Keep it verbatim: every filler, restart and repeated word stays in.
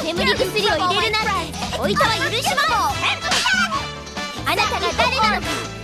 煙薬を入れるなんておいたは許しまい。あなたが誰なのか